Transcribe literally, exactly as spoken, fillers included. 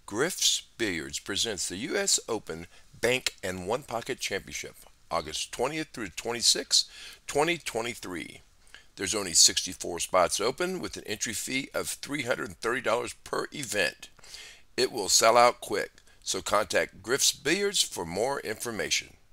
Griff's Billiards presents the U S Open Bank and One Pocket Championship, August twentieth through twenty-sixth, twenty twenty-three. There's only sixty-four spots open with an entry fee of three hundred thirty dollars per event. It will sell out quick, so contact Griff's Billiards for more information.